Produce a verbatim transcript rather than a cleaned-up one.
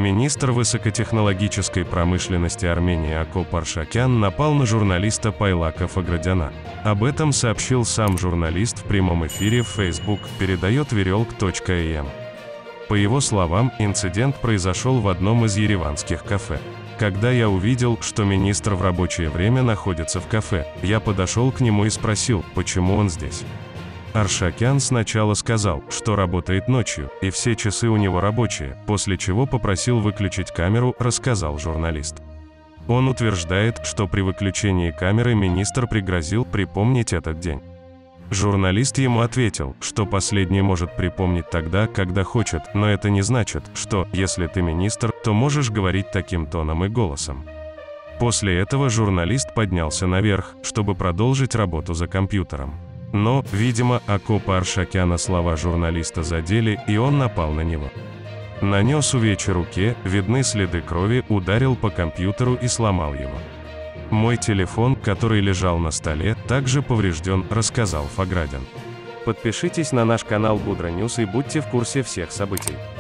Министр высокотехнологической промышленности Армении Акоп Аршакян напал на журналиста Пайлака Фаградяна. Об этом сообщил сам журналист в прямом эфире в Facebook, передает верелк точка эм. По его словам, инцидент произошел в одном из ереванских кафе. Когда я увидел, что министр в рабочее время находится в кафе, я подошел к нему и спросил, почему он здесь. Аршакян сначала сказал, что работает ночью, и все часы у него рабочие, после чего попросил выключить камеру, рассказал журналист. Он утверждает, что при выключении камеры министр пригрозил припомнить этот день. Журналист ему ответил, что последний может припомнить тогда, когда хочет, но это не значит, что, если ты министр, то можешь говорить таким тоном и голосом. После этого журналист поднялся наверх, чтобы продолжить работу за компьютером. Но, видимо, Акопа Аршакяна слова журналиста задели, и он напал на него. Нанес увечья руке, видны следы крови, ударил по компьютеру и сломал его. Мой телефон, который лежал на столе, также поврежден, рассказал Фаградян. Подпишитесь на наш канал Будра Ньюс и будьте в курсе всех событий.